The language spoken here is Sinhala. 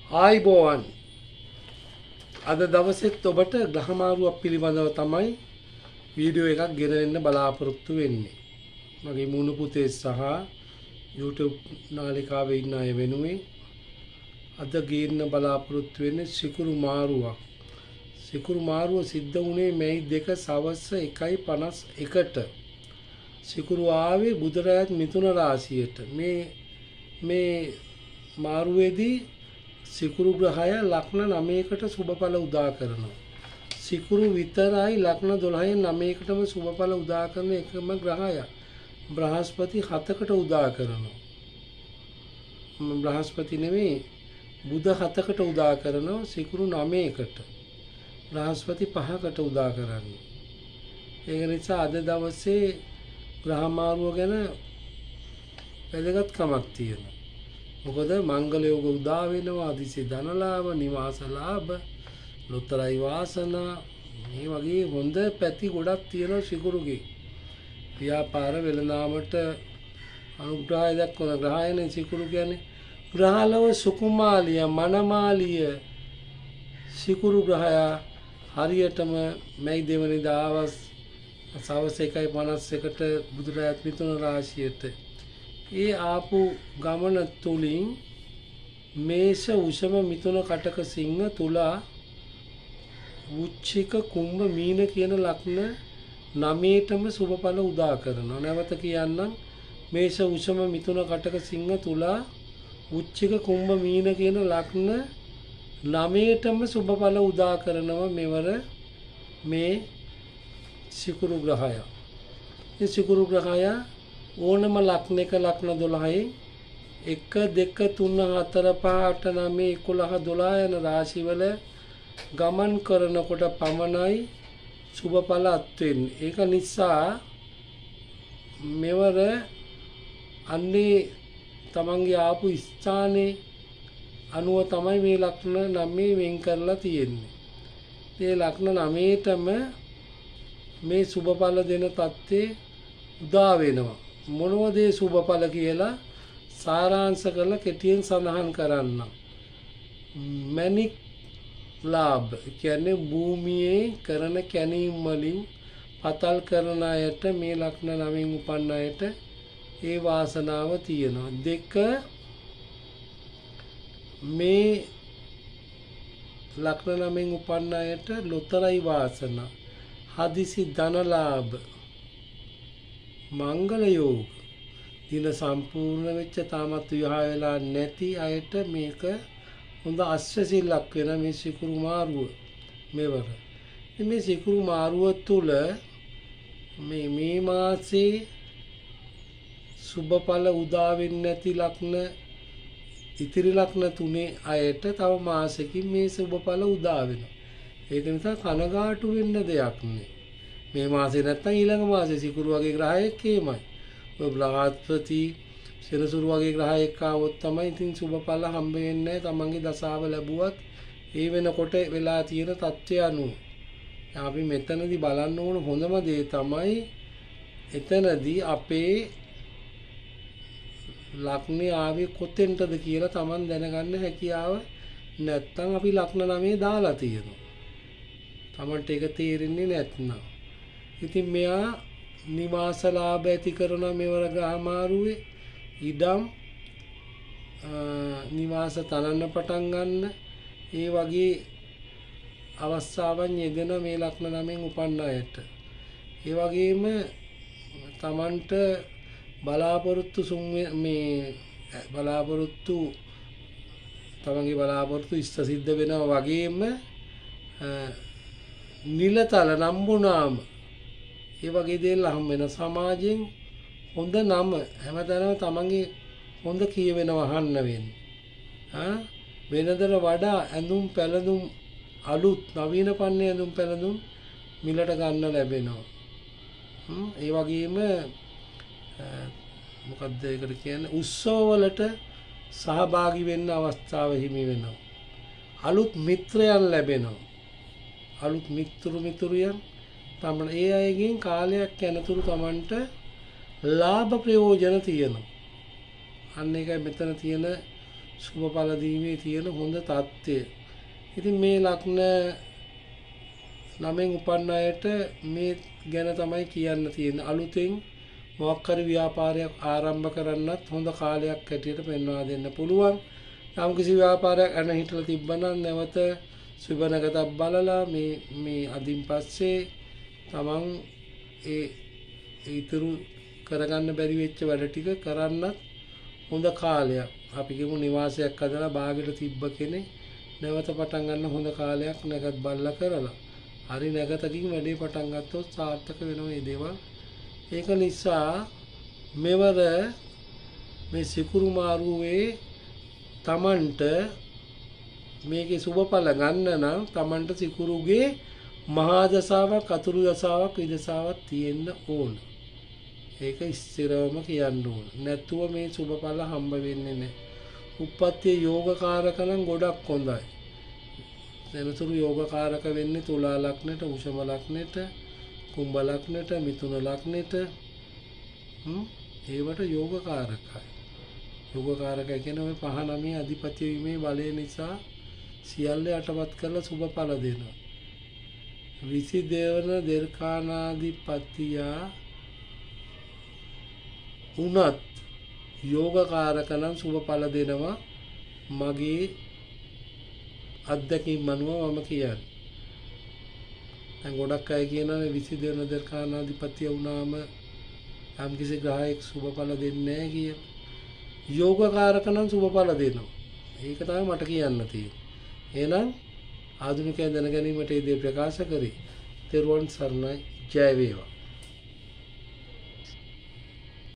ආයිබෝවන් අද දවසෙත් ඔබට ග්‍රහමාරුවක් පිළිබඳව තමයි වීඩියෝ එකක් ගෙනෙන්න බලාපොරොත්තු වෙන්නේ. මගේ මුණු පුතේ සහ YouTube නාලිකාවේ ඉන්න අය වෙනුවෙන් අද ගේන්න බලාපොරොත්තු වෙන්නේ සිකුරු මාරුවක්. සිකුරු මාරුව සිද්ධ වුණේ මැයි 2 සවස් 1:51ට. සිකුරු ආවේ බුධරාජ මිථුන රාශියට. මේ මාරුවේදී සිකුරු ග්‍රහය ලග්න 9කට සුබඵල උදා කරනවා. සිකුරු විතරයි ලග්න 12න් 9කටම සුබඵල උදා කරන එකම ග්‍රහය. බ්‍රහස්පති 7කට උදා කරනවා. බ්‍රහස්පති නෙමෙයි බුධ 7කට උදා කරනවා. සිකුරු 9කට. බ්‍රහස්පති 5කට උදා කරන්නේ. ඒක නිසා අද දවසේ ග්‍රහමාරුව ගැන වැදගත්කමක් තියෙනවා. මොකද මංගල යෝග උදා වෙනවා, අදිසි ධනලාභ, නිවාස ලාභ, ලොතරැයි වාසනා, මේ වගේ හොඳ පැති ගොඩක් තියෙනවා සිකුරුගේ. ව්‍යාපාර වෙළඳාමට අනුග්‍රහය දක්වන ග්‍රහයනේ සිකුරු කියන්නේ. ග්‍රහලව සුකුමාලිය, මනමාලිය සිකුරු ග්‍රහය හරියටම මැයි 2 වෙනිදා සවස් 1:51ට බුධරාජ මිථුන රාශියට ඒ ආපු ගමන තුලින් මේෂ උෂම මිථුන කටක සිංහ තුලා වෘශ්චික කුම්භ මීන කියන ලග්න 9ටම සුබඵල උදා කරනවා. නැවත කියන්නම් මේෂ උෂම මිථුන කටක සිංහ තුලා වෘශ්චික කුම්භ මීන කියන ලග්න 9ටම සුබඵල උදා කරනවා මෙවර මේ සිකුරු ග්‍රහය. මේ සිකුරු ග්‍රහය ඕනම ලග්නයක ලග්න 12යි 1 2 3 4 5 8 9 11 12 යන රාශිවල ගමන් කරනකොට පමණයි සුබඵල අත් වෙන්නේ. ඒක නිසා මෙවර අන්නේ තමන්ගේ ආපු ස්ථානයේ අනුව තමයි මේ ලග්න 9 වෙන් කරලා තියෙන්නේ. මේ ලග්න 9ටම මේ සුබඵල දෙන තත්ත්වේ උදා වෙනවා. මොනවද ඒ සුබඵල කියලා සාරාංශ කරලා කෙටියෙන් සඳහන් කරන්න. මැණික් ලාභ කියන්නේ භූමියේ කරන කැණීම් වලින් පතල් කරන අයට, මේ ලග්න 9න් උපන්න අයට ඒ වාසනාව තියෙනවා. 2 මේ ලග්න 9න් උපන්න අයට ලොතරැයි වාසනා, හදිසි ධනලාභ, මංගල යෝග, දින සම්පූර්ණ වෙච්ච තාමත් විවාහ වෙලා නැති අයට මේක හොඳ අශ්වසිල්ලක් වෙන මේ සිකුරු මාරුව මෙවර. මේ සිකුරු මාරුව තුළ මේ මාසේ සුබඵල උදා වෙන්නේ නැති ලග්න ඉතිරි ලග්න 3 අයට තව මාසෙකින් මේ සුබඵල උදා වෙනවා. ඒක නිසා කනගාටු වෙන්න දෙයක් නෑ. මේ මාසේ නැත්තම් ඊළඟ මාසේ සිකුරු වගේ ග්‍රහයෙක් එමය. ඔය බ්‍රහස්පති සෙනසුරු වගේ ග්‍රහයෙක් ආවොත් තමයි ඉතින් සුබඵල හම්බ වෙන්නේ. තමන්ගේ දසාව ලැබුවත් ඒ වෙනකොට වෙලා තියෙන තත්ත්වය අනුව. අපි මෙතනදී බලන්න ඕන හොඳම දේ තමයි එතනදී අපේ ලග්නේ ආවේ කොතෙන්ටද කියලා තමන් දැනගන්න හැකියාව නැත්තම් අපි ලග්න 9 දාලා තියෙනවා. තමන්ට ඒක තේරෙන්නේ නැත්නම්. ඉතින් මෙයා නිවාස ලාභ ඇති කරන මෙවර ග්‍රහමාරුවේ ඉඩම් නිවාස තනන්න පටන් ගන්න ඒ වගේ අවස්ථාවන් යෙදෙන මේ ලග්න 9න් උපන්න අයට. ඒ වගේම තමන්ට බලාපොරොත්තු තමන්ගේ බලාපොරොත්තු ඉෂ්ට සිද්ධ වෙනවා වගේම නිලතල නම්බුනාම ඒ වගේ දේවල් හම් වෙන සමාජයෙන් හොඳ නම හැමතැනම තමන්ගේ හොඳ කියවෙනවා අහන්න වෙන්නේ. වෙනදට වඩා ඇඳුම් පැළඳුම් අලුත් නවීන පන්නේ ඇඳුම් පැළඳුම් මිලට ගන්න ලැබෙනවා. ඒ වගේම මොකක්ද ඒකට කියන්නේ උත්සවවලට සහභාගී වෙන්න අවස්ථාව හිමි වෙනවා. අලුත් මිත්‍රයන් ලැබෙනවා. අලුත් මිතුරියන් තමන් ඒ අයගෙන් කාලයක් යනතුරු තමන්ට ලාභ ප්‍රයෝජන තියෙනවා. අන්න ඒකයි මෙතන තියෙන සුබඵල දීමේ තියෙන හොඳ தත්ත්වය. ඉතින් මේ ලග්න 9 උපන් අයට මේ ගැන තමයි කියන්න තියෙන්නේ. අලුතෙන් මොකක් හරි ව්‍යාපාරයක් ආරම්භ කරන්නත් හොඳ කාලයක් හැටියට පෙන්වා දෙන්න පුළුවන්. යම් කිසි ව්‍යාපාරයක් අන හිටලා තිබ්බනම් නැවත සුබනගතක් බලලා මේ අදින් පස්සේ තමන් ඒ ඊතුරු කරගන්න බැරි වෙච්ච වැඩ ටික කරන්නත් හොඳ කාලයක්. අපි කියමු නිවාසයක් හදලා බාගෙට තිබ්බ කෙනෙක් නැවත පටන් ගන්න හොඳ කාලයක් නැගත් බල්ලා කරලා. හරි නැගතකින් වැඩේ පටන් ගත්තොත් සාර්ථක වෙනවා මේ දේවල්. ඒක නිසා මෙවර මේ සිකුරු මාරුවේ තමන්ට මේකේ සුබඵල ගන්න නම් තමන්ට සිකුරුගේ මහා දසාවක් අතුරු දසාවක් විදසාවක් තියෙන්න ඕන. ඒක ස්ථිරවම කියන්න ඕන. නැතුව මේ සුබඵල හම්බ වෙන්නේ නැහැ. උප්පත්ති යෝගකාරක නම් ගොඩක් හොඳයි. එනතුරු යෝගකාරක වෙන්නේ තුලා ලග්නෙට, උෂම ලග්නෙට, කුම්භ ලග්නෙට, මිථුන ලග්නෙට. ඒවට යෝගකාරකයි. යෝගකාරකයි කියන්නේ ඔය 5-9 අධිපති වීමේ බලය නිසා සියල්ල යටපත් කරලා සුබඵල දෙනවා. 22 වන දෙර්කානාධිපතියා උනත් යෝගකාරක නම් සුබඵල දෙනවා. මගේ අත්දැකීම් අනුව මම කියන්නේ. දැන් ගොඩක් අය කියනවා 22 වන දෙර්කානාධිපතිය වුණාම යම් කිසි ග්‍රහයෙක් සුබඵල දෙන්නේ නැහැ කියලා. යෝගකාරක නම් සුබඵල දෙනවා. ඒක තමයි මට කියන්න තියෙන්නේ. එහෙනම් ආධුනිකයන් දැන ගැනීමට මේ දේ ප්‍රකාශ කරේ. තෙරුවන් සරණයි. ජය වේවා.